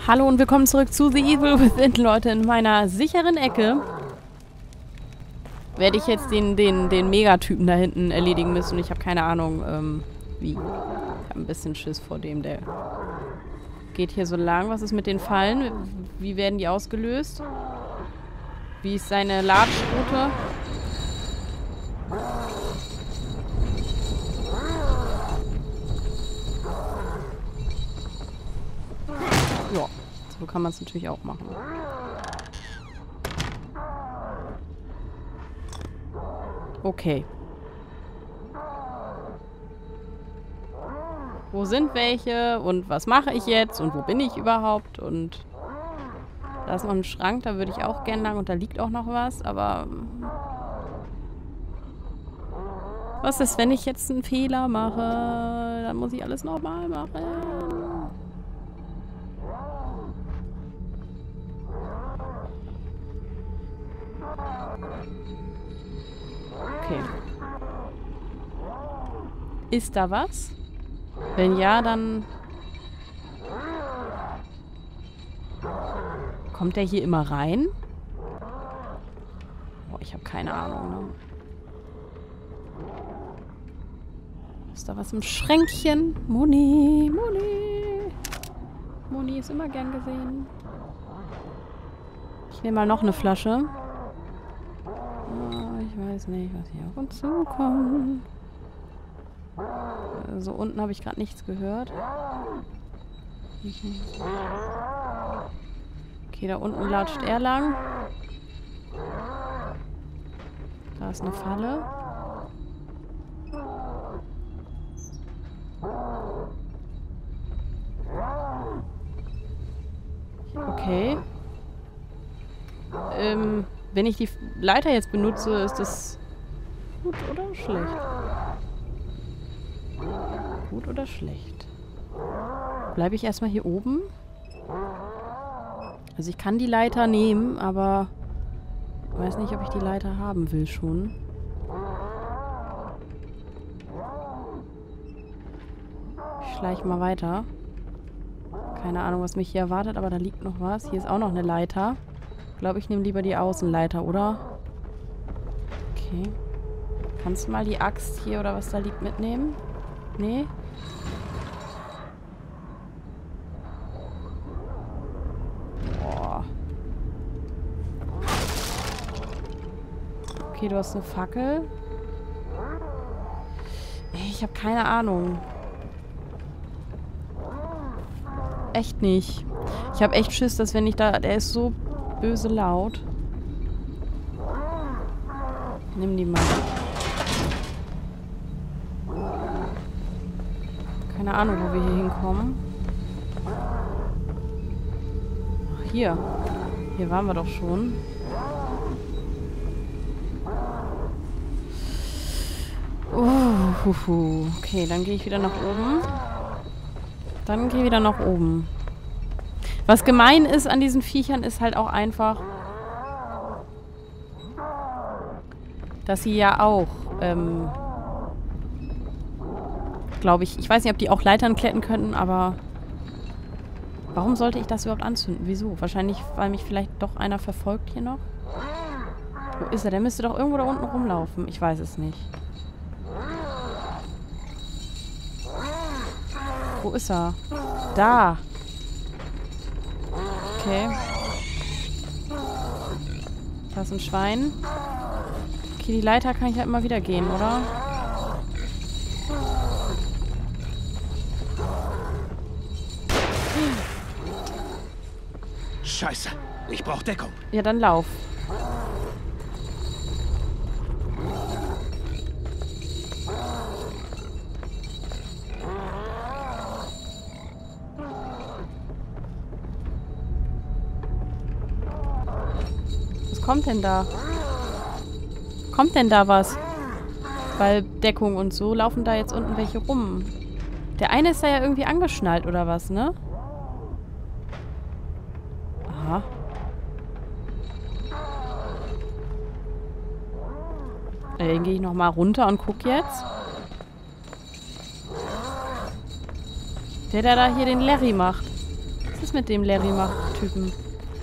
Hallo und willkommen zurück zu The Evil Within, Leute. In meiner sicheren Ecke werde ich jetzt den Megatypen da hinten erledigen müssen. Ich habe keine Ahnung, wie. Ich habe ein bisschen Schiss vor dem, der geht hier so lang. Was ist mit den Fallen? Wie werden die ausgelöst? Wie ist seine Latschroute? Ja, so kann man es natürlich auch machen. Okay. Wo sind welche und was mache ich jetzt und wo bin ich überhaupt? Und da ist noch ein Schrank, da würde ich auch gern lang und da liegt auch noch was, aber was ist, wenn ich jetzt einen Fehler mache? Dann muss ich alles nochmal machen. Okay. Ist da was? Wenn ja, dann kommt der hier immer rein? Oh, ich habe keine Ahnung, ne? Ist da was im Schränkchen? Moni, Moni. Moni ist immer gern gesehen. Ich nehme mal noch eine Flasche. Oh, ich weiß nicht, was hier auf uns zukommt. So unten habe ich gerade nichts gehört. Okay, da unten latscht er lang. Da ist eine Falle. Okay. Wenn ich die Leiter jetzt benutze, ist das gut oder schlecht? Gut oder schlecht? Bleibe ich erstmal hier oben? Also ich kann die Leiter nehmen, aber ich weiß nicht, ob ich die Leiter haben will schon. Ich schleiche mal weiter. Keine Ahnung, was mich hier erwartet, aber da liegt noch was. Hier ist auch noch eine Leiter. Ich glaube, ich nehme lieber die Außenleiter, oder? Okay. Kannst du mal die Axt hier oder was da liegt mitnehmen? Nee? Boah. Okay, du hast eine Fackel. Ich habe keine Ahnung. Echt nicht. Ich habe echt Schiss, dass wenn ich da... Der ist so böse laut. Nimm die mal. Keine Ahnung, wo wir hier hinkommen. Ach, hier. Hier waren wir doch schon. Okay, dann gehe ich wieder nach oben. Dann gehe ich wieder nach oben. Was gemein ist an diesen Viechern, ist halt auch einfach, dass sie ja auch, glaube ich weiß nicht, ob die auch Leitern klettern könnten, aber warum sollte ich das überhaupt anzünden? Wieso? Wahrscheinlich, weil mich vielleicht doch einer verfolgt hier noch. Wo ist er? Der müsste doch irgendwo da unten rumlaufen. Ich weiß es nicht. Wo ist er? Da. Okay. Da ist ein Schwein. Okay, die Leiter kann ich halt immer wieder gehen, oder? Scheiße, ich brauche Deckung. Ja, dann lauf. Was kommt denn da? Kommt denn da was? Weil Deckung und so laufen da jetzt unten welche rum. Der eine ist da ja irgendwie angeschnallt oder was, ne? Aha. Dann gehe ich nochmal runter und guck jetzt. Der da hier den Larry macht. Was ist mit dem Larry-Macht-Typen?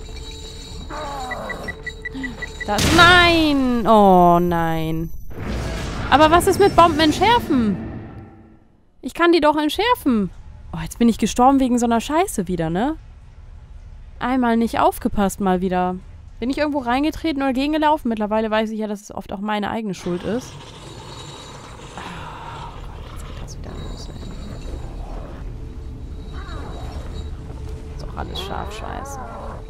Das. Nein! Oh nein. Aber was ist mit Bomben entschärfen? Ich kann die doch entschärfen. Oh, jetzt bin ich gestorben wegen so einer Scheiße wieder, ne? Einmal nicht aufgepasst mal wieder. Bin ich irgendwo reingetreten oder gegengelaufen? Mittlerweile weiß ich ja, dass es oft auch meine eigene Schuld ist. Oh Gott, jetzt geht das wieder los, ey. Ist doch alles scharf scheiße.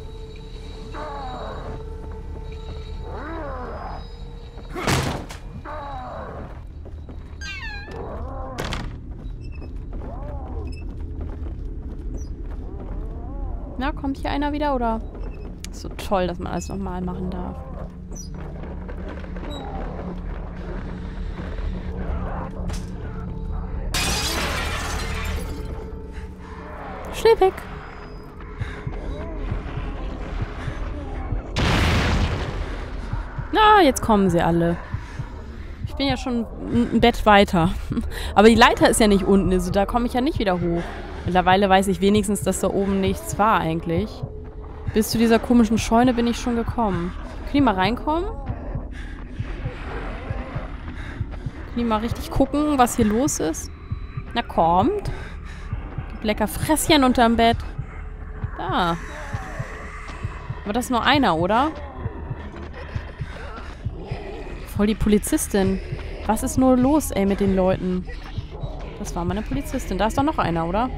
Na, kommt hier einer wieder, oder? Ist so toll, dass man alles nochmal machen darf. Schnell weg! Na, jetzt kommen sie alle. Ich bin ja schon ein Bett weiter. Aber die Leiter ist ja nicht unten, also da komme ich ja nicht wieder hoch. Mittlerweile weiß ich wenigstens, dass da oben nichts war eigentlich. Bis zu dieser komischen Scheune bin ich schon gekommen. Können die mal reinkommen? Können die mal richtig gucken, was hier los ist? Na, kommt. Gibt lecker Fresschen unterm Bett. Da. Aber das ist nur einer, oder? Voll die Polizistin. Was ist nur los, ey, mit den Leuten? Das war meine Polizistin. Da ist doch noch einer, oder?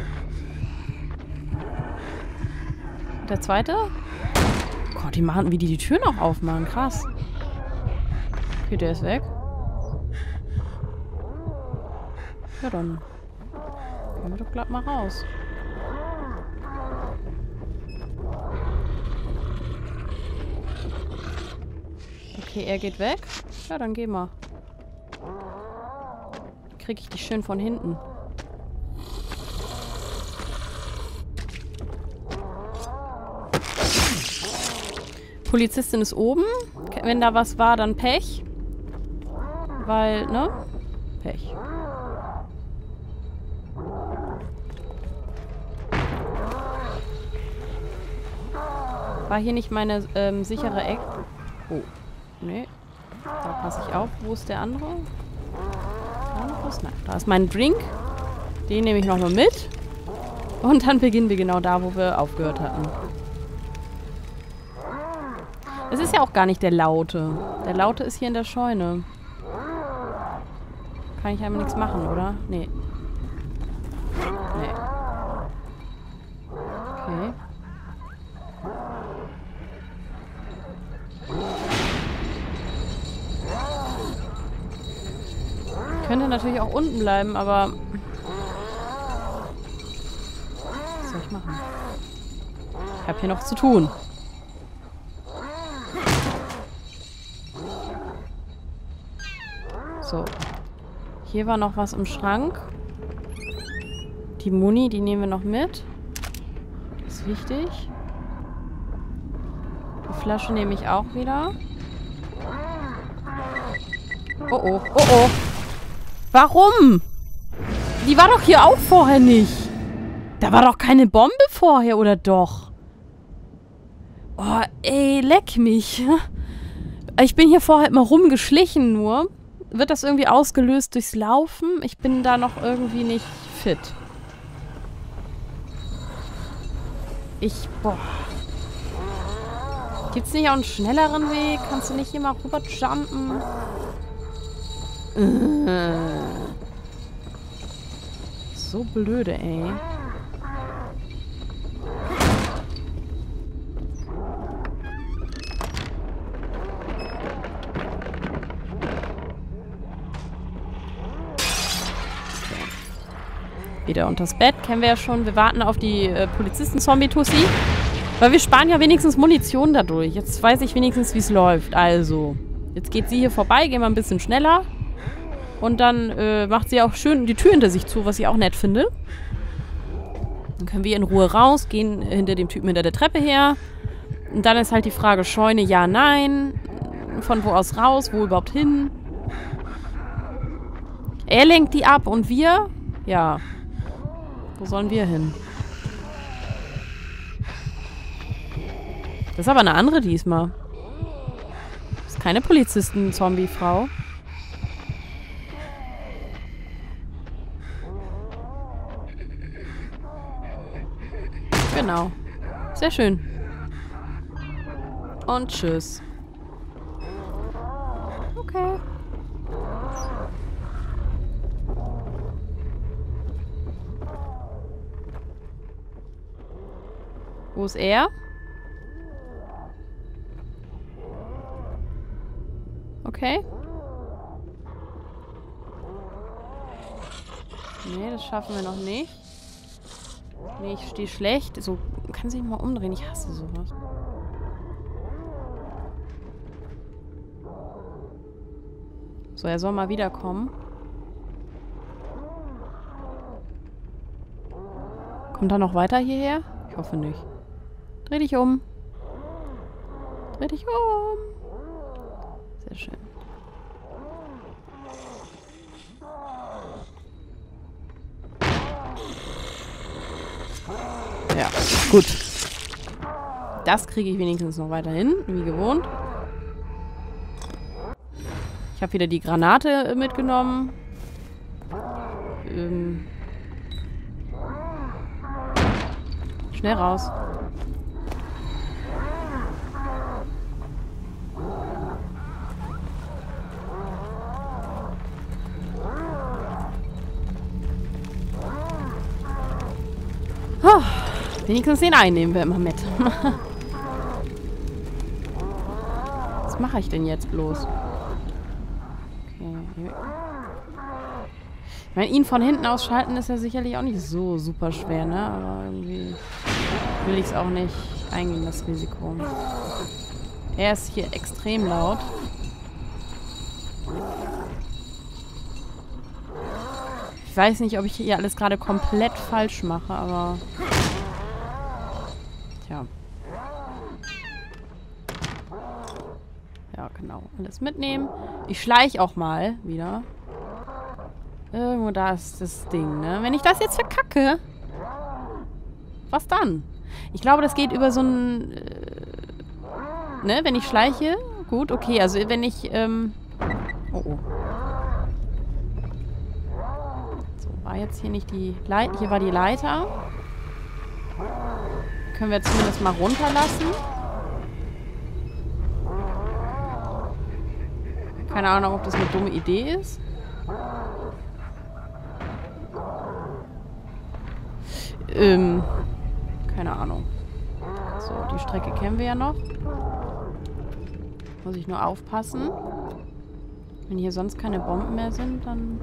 Der zweite? Gott, die machen, wie die Türen auch aufmachen. Krass. Okay, der ist weg. Ja, dann gehen wir doch glatt mal raus. Okay, er geht weg. Ja, dann gehen wir. Kriege ich die schön von hinten. Polizistin ist oben. Wenn da was war, dann Pech. Weil, ne? Pech. War hier nicht meine sichere Ecke? Oh. Nee. Da passe ich auf. Wo ist der andere? Da noch was? Nein. Da ist mein Drink. Den nehme ich nochmal mit. Und dann beginnen wir genau da, wo wir aufgehört hatten. Es ist ja auch gar nicht der Laute. Der Laute ist hier in der Scheune. Kann ich einmal nichts machen, oder? Nee. Nee. Okay. Ich könnte natürlich auch unten bleiben, aber... Was soll ich machen? Ich habe hier noch zu tun. So. Hier war noch was im Schrank. Die Muni, die nehmen wir noch mit. Das ist wichtig. Die Flasche nehme ich auch wieder. Oh oh, oh oh. Warum? Die war doch hier auch vorher nicht. Da war doch keine Bombe vorher, oder doch? Oh, ey, leck mich. Ich bin hier vorher immer rumgeschlichen nur. Wird das irgendwie ausgelöst durchs Laufen? Ich bin da noch irgendwie nicht fit. Boah. Gibt's nicht auch einen schnelleren Weg? Kannst du nicht hier mal rüber jumpen? So blöde, ey. Wieder unters Bett, kennen wir ja schon. Wir warten auf die Polizisten-Zombie-Tussi. Weil wir sparen ja wenigstens Munition dadurch. Jetzt weiß ich wenigstens, wie es läuft. Also, jetzt geht sie hier vorbei, gehen wir ein bisschen schneller. Und dann macht sie auch schön die Tür hinter sich zu, was ich auch nett finde. Dann können wir in Ruhe raus, gehen hinter dem Typen hinter der Treppe her. Und dann ist halt die Frage, Scheune, ja, nein. Von wo aus raus, wo überhaupt hin? Er lenkt die ab und wir? Ja. Wo sollen wir hin? Das ist aber eine andere diesmal. Das ist keine Polizisten-Zombie-Frau. Genau. Sehr schön. Und tschüss. Okay. Wo ist er? Okay. Nee, das schaffen wir noch nicht. Nee, ich stehe schlecht. So, kann sich mal umdrehen. Ich hasse sowas. So, er soll mal wiederkommen. Kommt er noch weiter hierher? Ich hoffe nicht. Dreh dich um. Dreh dich um. Sehr schön. Ja, gut. Das kriege ich wenigstens noch weiterhin, wie gewohnt. Ich habe wieder die Granate mitgenommen. Schnell raus. Oh, wenigstens den einen nehmen wir immer mit. Was mache ich denn jetzt bloß? Okay. Ich meine, ihn von hinten ausschalten ist ja sicherlich auch nicht so super schwer, ne? Aber irgendwie will ich es auch nicht eingehen, das Risiko. Er ist hier extrem laut. Ich weiß nicht, ob ich hier alles gerade komplett falsch mache, aber... Tja. Ja, genau. Alles mitnehmen. Ich schleiche auch mal wieder. Irgendwo da ist das Ding, ne? Wenn ich das jetzt verkacke... Was dann? Ich glaube, das geht über so ein... ne? Wenn ich schleiche... Gut, okay. Also wenn ich... Oh, oh. War jetzt hier nicht die Leiter? Hier war die Leiter. Können wir zumindest mal runterlassen. Keine Ahnung, ob das eine dumme Idee ist. Keine Ahnung. So, die Strecke kennen wir ja noch. Muss ich nur aufpassen. Wenn hier sonst keine Bomben mehr sind, dann...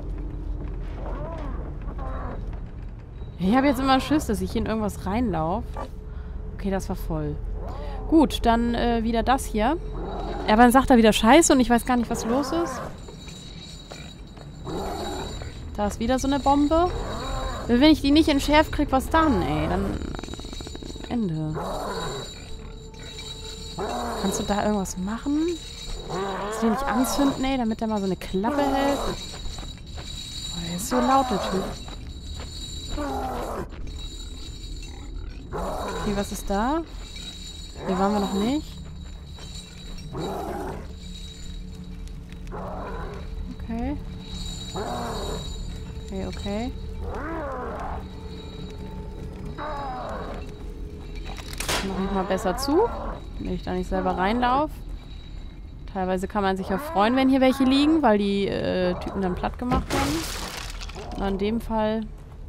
Ich habe jetzt immer Schiss, dass ich hier in irgendwas reinlaufe. Okay, das war voll. Gut, dann wieder das hier. Ja, aber dann sagt er wieder Scheiße und ich weiß gar nicht, was los ist. Da ist wieder so eine Bombe. Wenn ich die nicht entschärft kriege, was dann, ey? Dann Ende. Kannst du da irgendwas machen? Kannst du den nicht anzünden, ey, damit der mal so eine Klappe hält? Oh, der ist so laut, der Typ. Okay, was ist da? Hier waren wir noch nicht. Okay. Okay, okay. Mache ich mal besser zu, wenn ich da nicht selber reinlaufe. Teilweise kann man sich ja freuen, wenn hier welche liegen, weil die Typen dann platt gemacht werden. Und in dem Fall...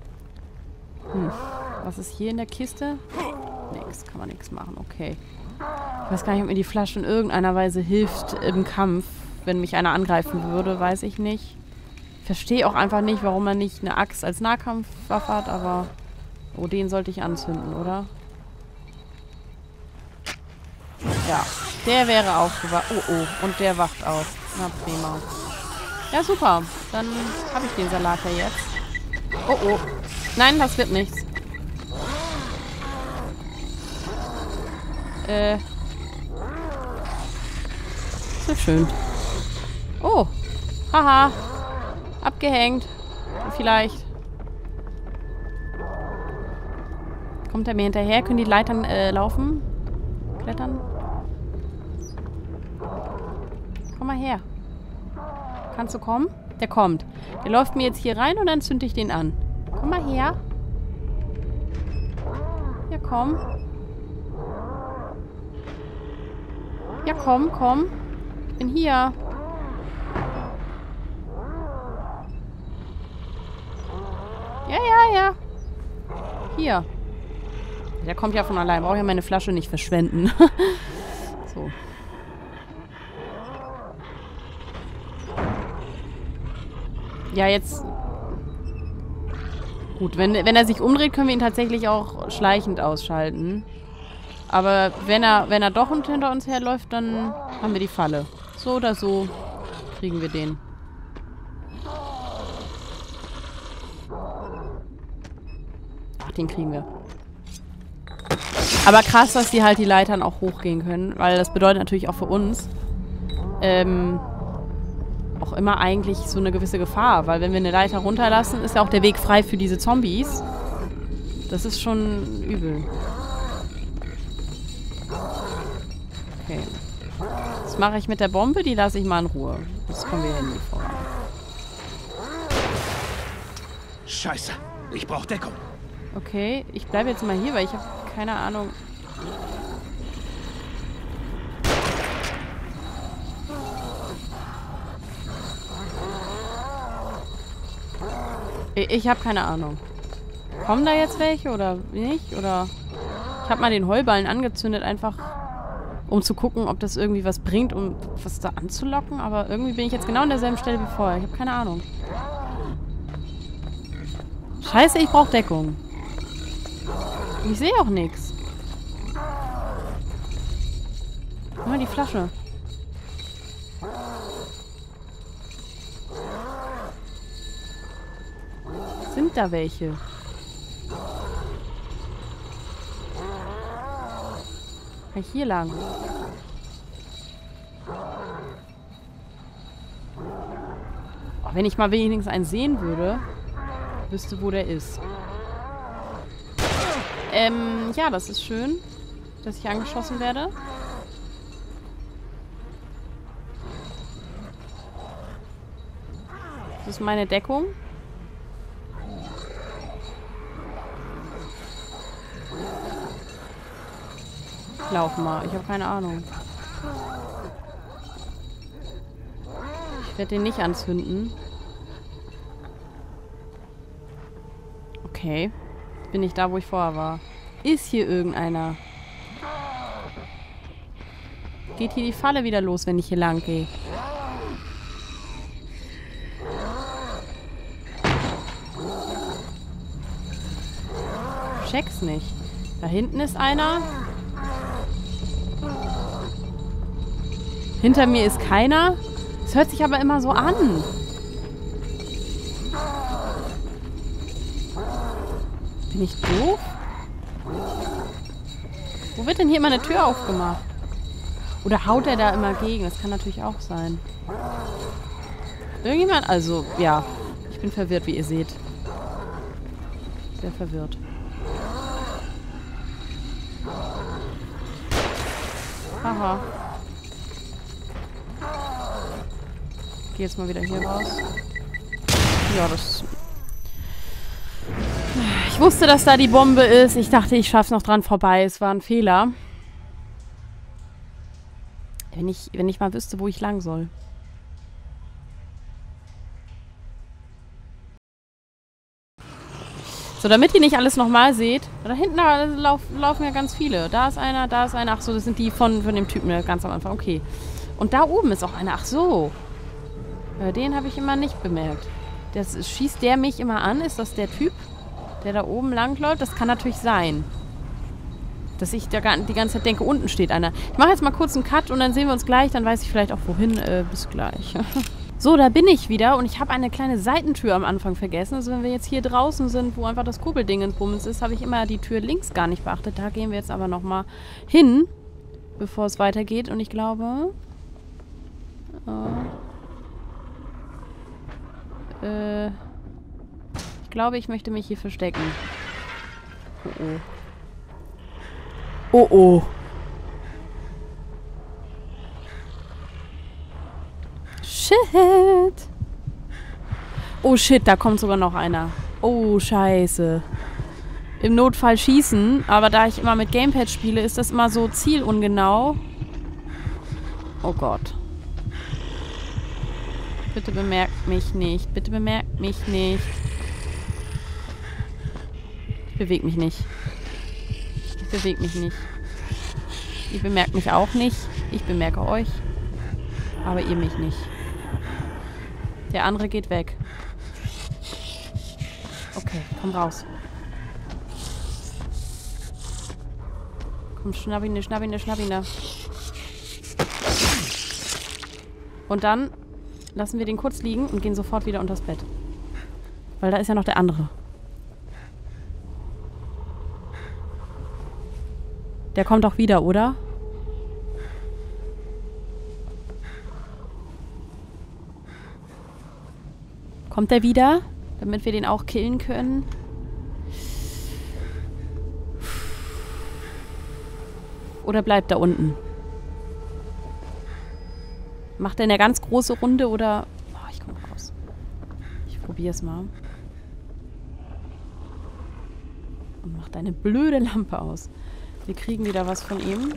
Was ist hier in der Kiste? Nix, kann man nichts machen, okay. Ich weiß gar nicht, ob mir die Flasche in irgendeiner Weise hilft im Kampf. Wenn mich einer angreifen würde, weiß ich nicht. Ich verstehe auch einfach nicht, warum man nicht eine Axt als Nahkampfwaffe hat, aber... Oh, den sollte ich anzünden, oder? Ja, der wäre aufgewacht. Oh, oh, und der wacht auf. Na, prima. Ja, super. Dann habe ich den Salat ja jetzt. Oh, oh. Nein, das wird nichts. So schön. Oh. Haha. Abgehängt. Vielleicht. Kommt er mir hinterher? Können die Leitern laufen? Klettern. Komm mal her. Kannst du kommen? Der kommt. Der läuft mir jetzt hier rein und dann zünde ich den an. Komm mal her. Ja, komm. Ja, komm, komm. Ich bin hier. Ja, ja, ja. Hier. Der kommt ja von allein. Brauche ja meine Flasche nicht verschwenden. So. Ja, jetzt... Gut, wenn er sich umdreht, können wir ihn tatsächlich auch schleichend ausschalten. Aber wenn er doch hinter uns herläuft, dann haben wir die Falle. So oder so kriegen wir den. Ach, den kriegen wir. Aber krass, dass die halt die Leitern auch hochgehen können, weil das bedeutet natürlich auch für uns auch immer eigentlich so eine gewisse Gefahr, weil wenn wir eine Leiter runterlassen, ist ja auch der Weg frei für diese Zombies. Das ist schon übel. Okay. Was mache ich mit der Bombe? Die lasse ich mal in Ruhe. Das kommen wir hin vor. Scheiße, ich brauche Deckung. Okay, ich bleibe jetzt mal hier, weil ich habe keine Ahnung. Ich habe keine Ahnung. Kommen da jetzt welche oder nicht? Oder ich habe mal den Heuballen angezündet, einfach um zu gucken, ob das irgendwie was bringt, um was da anzulocken. Aber irgendwie bin ich jetzt genau an derselben Stelle wie vorher. Ich habe keine Ahnung. Scheiße, ich brauche Deckung. Ich sehe auch nichts. Guck mal die Flasche. Sind da welche? Kann ich hier lang? Oh, wenn ich mal wenigstens einen sehen würde, wüsste, wo der ist. Ja, das ist schön, dass ich angeschossen werde. Das ist meine Deckung. Lauf mal, ich habe keine Ahnung. Ich werde den nicht anzünden. Okay. Bin ich da, wo ich vorher war. Ist hier irgendeiner? Geht hier die Falle wieder los, wenn ich hier lang gehe? Check's nicht. Da hinten ist einer. Hinter mir ist keiner. Es hört sich aber immer so an. Bin ich doof? Wo wird denn hier immer eine Tür aufgemacht? Oder haut er da immer gegen? Das kann natürlich auch sein. Irgendjemand? Also, ja. Ich bin verwirrt, wie ihr seht. Sehr verwirrt. Haha. Ich gehe jetzt mal wieder hier raus. Ja, das... Ich wusste, dass da die Bombe ist. Ich dachte, ich schaff's noch dran vorbei. Es war ein Fehler. Wenn ich mal wüsste, wo ich lang soll. So, damit ihr nicht alles nochmal seht. Da hinten laufen ja ganz viele. Da ist einer, da ist einer. Ach so, das sind die von dem Typen ganz am Anfang. Okay. Und da oben ist auch einer. Ach so. Den habe ich immer nicht bemerkt. Schießt der mich immer an? Ist das der Typ, der da oben langläuft? Das kann natürlich sein. Dass ich da die ganze Zeit denke, unten steht einer. Ich mache jetzt mal kurz einen Cut und dann sehen wir uns gleich. Dann weiß ich vielleicht auch wohin. Bis gleich. So, da bin ich wieder und ich habe eine kleine Seitentür am Anfang vergessen. Also wenn wir jetzt hier draußen sind, wo einfach das Kurbelding ins Bummens ist, habe ich immer die Tür links gar nicht beachtet. Da gehen wir jetzt aber nochmal hin, bevor es weitergeht. Und ich glaube... ich glaube, ich möchte mich hier verstecken. Oh oh. Oh oh. it. Oh shit, da kommt sogar noch einer. Oh, scheiße. Im Notfall schießen, aber da ich immer mit Gamepad spiele, ist das immer so zielungenau. Oh Gott. Bitte bemerkt mich nicht. Bitte bemerkt mich nicht. Ich bewege mich nicht. Ich bewege mich nicht. Ihr bemerkt mich auch nicht. Ich bemerke euch. Aber ihr mich nicht. Der andere geht weg. Okay, komm raus. Komm, schnapp ihn, schnapp ihn, schnapp ihn. Und dann lassen wir den kurz liegen und gehen sofort wieder unters Bett. Weil da ist ja noch der andere. Der kommt doch wieder, oder? Kommt der wieder? Damit wir den auch killen können? Oder bleibt er unten? Macht er eine ganz große Runde oder... Oh, ich komme raus. Ich probiere es mal. Und macht eine blöde Lampe aus. Wir kriegen wieder was von ihm.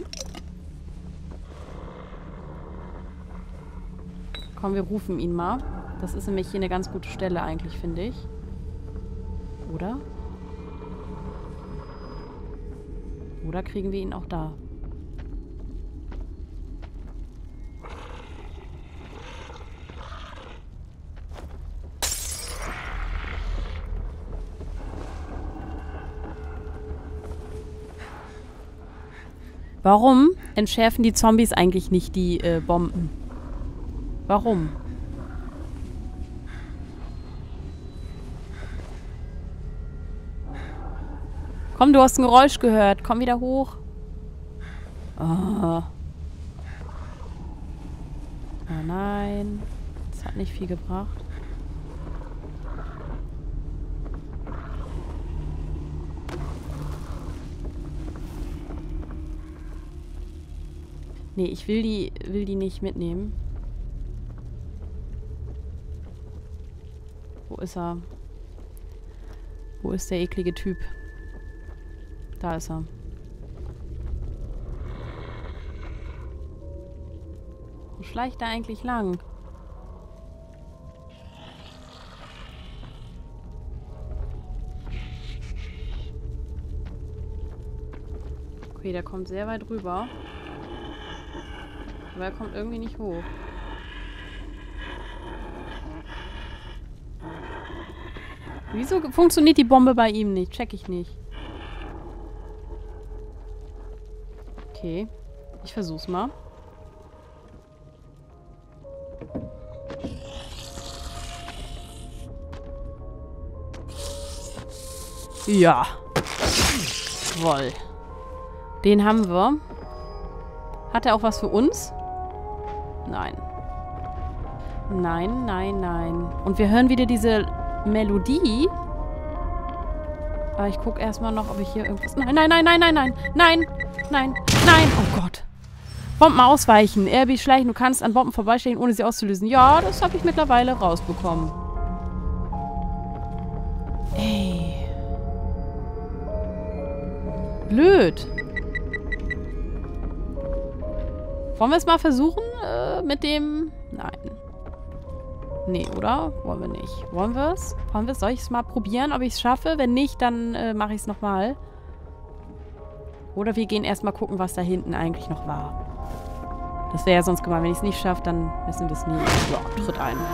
Komm, wir rufen ihn mal. Das ist nämlich hier eine ganz gute Stelle eigentlich, finde ich. Oder? Oder kriegen wir ihn auch da? Warum entschärfen die Zombies eigentlich nicht die Bomben? Warum? Komm, du hast ein Geräusch gehört. Komm wieder hoch. Oh. Oh nein. Das hat nicht viel gebracht. Nee, ich will die nicht mitnehmen. Wo ist er? Wo ist der eklige Typ? Da ist er. Wo schleicht er eigentlich lang? Okay, der kommt sehr weit rüber. Aber er kommt irgendwie nicht hoch. Wieso funktioniert die Bombe bei ihm nicht? Check ich nicht. Okay. Ich versuch's mal. Ja. Jawohl. Den haben wir. Hat er auch was für uns? Nein. Nein, nein, nein. Und wir hören wieder diese Melodie. Aber ich gucke erstmal noch, ob ich hier irgendwas... Nein, nein, nein, nein, nein, nein. Nein, nein, nein. Oh Gott. Bomben ausweichen. RB schleichen. Du kannst an Bomben vorbeischleichen, ohne sie auszulösen. Ja, das habe ich mittlerweile rausbekommen. Ey. Blöd. Wollen wir es mal versuchen mit dem... Nein. Nee, oder? Wollen wir nicht. Wollen wir es? Wollen wir es? Soll ich es mal probieren, ob ich es schaffe? Wenn nicht, dann mache ich es nochmal. Oder wir gehen erstmal gucken, was da hinten eigentlich noch war. Das wäre ja sonst gemein. Wenn ich es nicht schaffe, dann wissen wir es nie. Ja, tritt ein.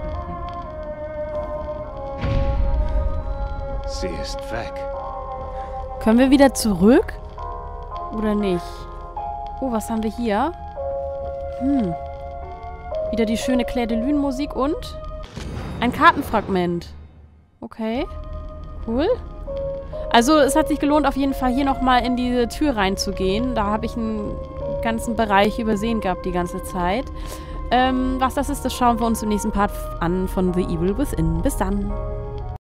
Sie ist weg. Können wir wieder zurück? Oder nicht? Oh, was haben wir hier? Wieder die schöne Clair de Lune Musik und ein Kartenfragment. Okay. Cool. Also es hat sich gelohnt, auf jeden Fall hier nochmal in diese Tür reinzugehen. Da habe ich einen ganzen Bereich übersehen gehabt die ganze Zeit. Was das ist, das schauen wir uns im nächsten Part an von The Evil Within. Bis dann.